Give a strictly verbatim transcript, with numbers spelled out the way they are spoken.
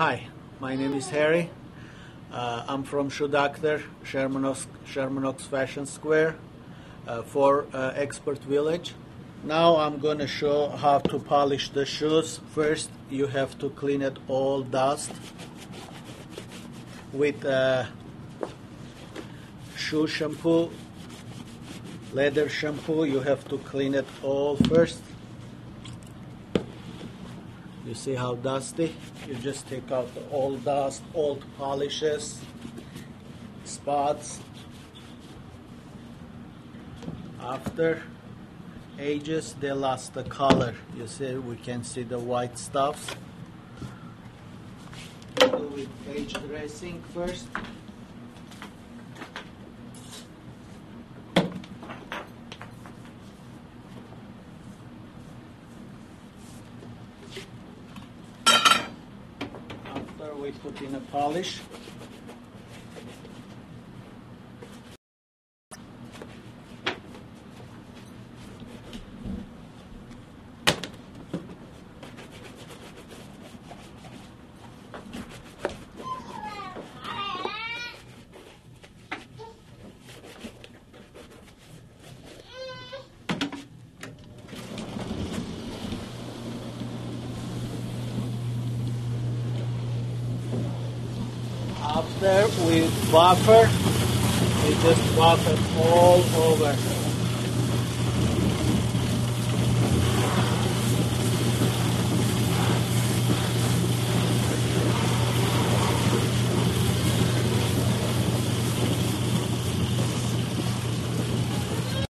Hi, my name is Harry. Uh, I'm from Shoe Doctor, Sherman Oaks, Sherman Oaks Fashion Square uh, for uh, Expert Village. Now I'm going to show how to polish the shoes. First, you have to clean it all dust with uh, shoe shampoo, leather shampoo. You have to clean it all first. You see how dusty? You just take out the old dust, old polishes, spots. After ages, they lost the color. You see, we can see the white stuff. Do with page dressing first. After we put in a polish. After we buffer, we just buff it all over.